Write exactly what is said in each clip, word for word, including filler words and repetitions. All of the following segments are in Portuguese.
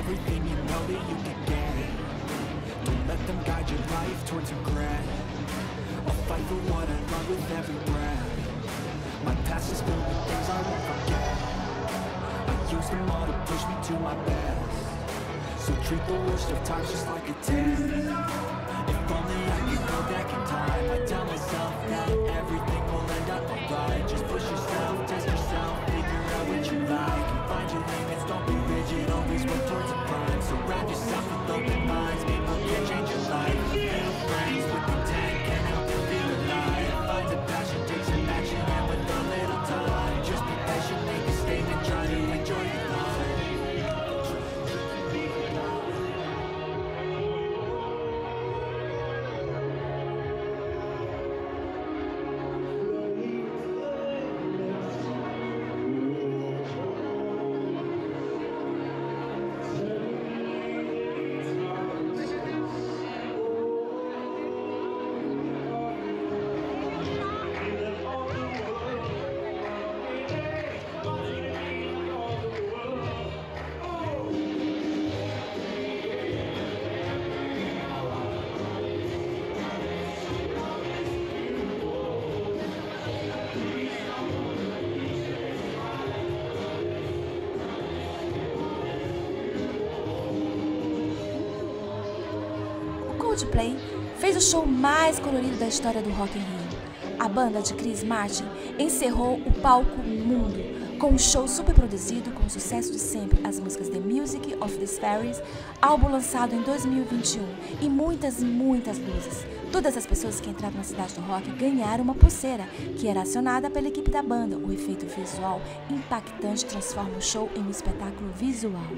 everything you know that you can get. Don't let them guide your life towards regret. I'll fight for what I love with every breath. My past is filled with things I won't forget. I use them all to push me to my best. So treat the worst of times just like a test. If only I could go back in time, I'd tell myself that everything will end up alright. Just push yourself, test yourself, figure out what you like, and find your limits, don't be rigid, always work towards a prime. Surround yourself with open minds, people can change your life. Real friends with intent can help you feel alive. Find a passion, take some action, and with a little time, just be patient, make a statement, try to enjoy your life. Coldplay fez o show mais colorido da história do Rock in Rio. A banda de Chris Martin encerrou o palco mundo com um show super produzido com o sucesso de sempre, as músicas The Music of the Spheres, álbum lançado em dois mil e vinte e um, e muitas, muitas luzes. Todas as pessoas que entraram na cidade do rock ganharam uma pulseira, que era acionada pela equipe da banda. O efeito visual impactante transforma o show em um espetáculo visual.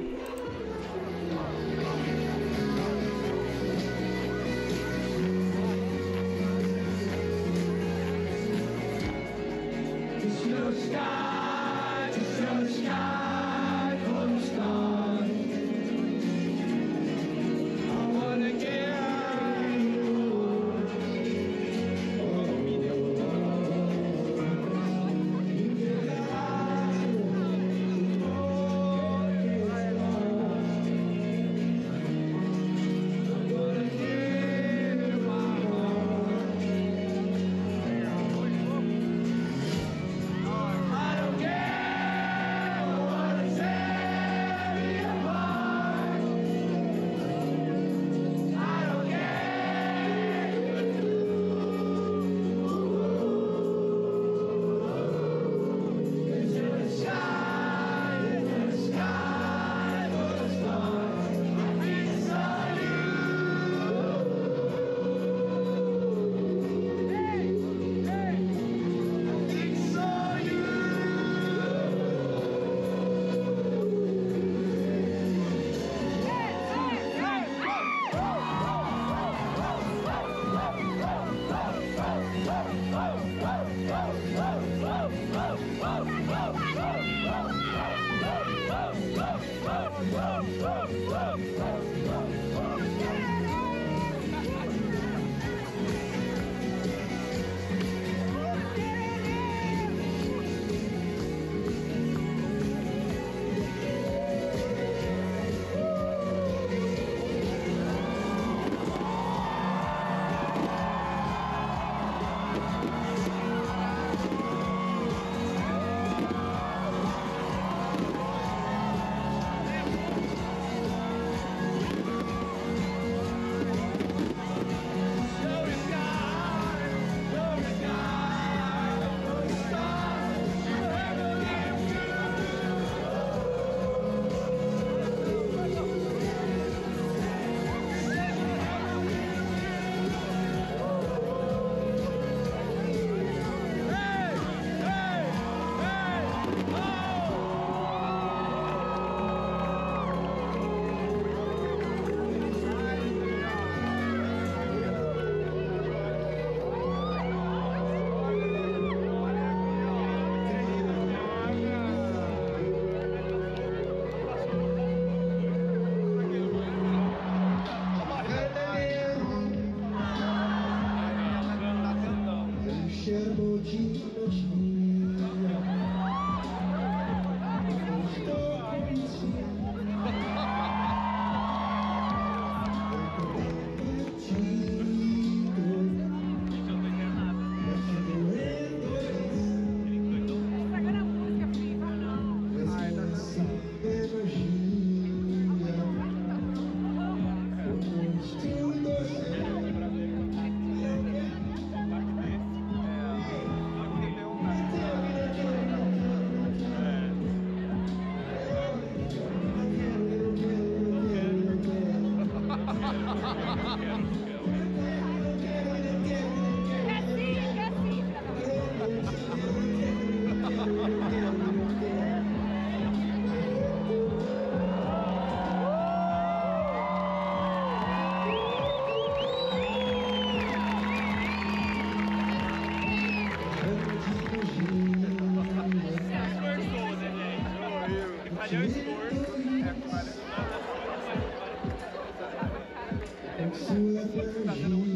Sua